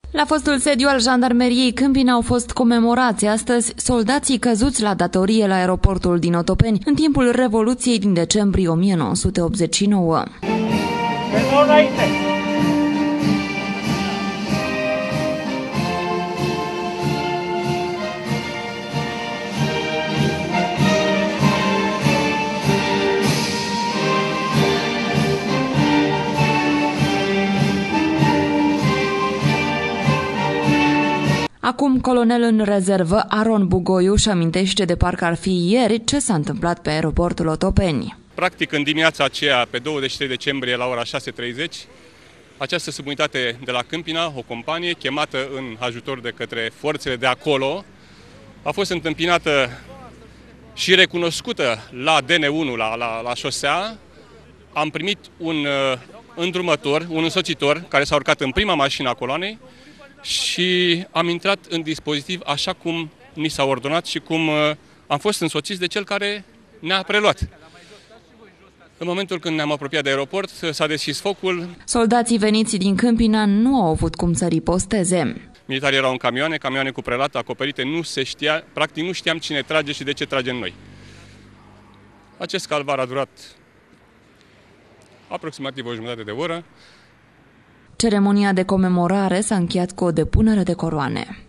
La fostul sediu al Jandarmeriei Câmpina au fost comemorați astăzi soldații căzuți la datorie la aeroportul din Otopeni în timpul Revoluției din decembrie 1989. Acum, colonel în rezervă Aron Bugoiu își amintește de parcă ar fi ieri ce s-a întâmplat pe aeroportul Otopeni. Practic, în dimineața aceea, pe 23 decembrie, la ora 6:30, această subunitate de la Câmpina, o companie chemată în ajutor de către forțele de acolo, a fost întâmpinată și recunoscută la DN1, la șosea. Am primit un îndrumător, un însoțitor, care s-a urcat în prima mașină a coloanei și am intrat în dispozitiv așa cum ni s-a ordonat și cum am fost însoțiți de cel care ne-a preluat. În momentul când ne-am apropiat de aeroport, s-a deschis focul. Soldații veniți din Câmpina nu au avut cum să riposteze. Militarii erau în camioane cu prelată acoperite, nu se știa, practic nu știam cine trage și de ce trage în noi. Acest calvar a durat aproximativ o jumătate de oră. Ceremonia de comemorare s-a încheiat cu o depunere de coroane.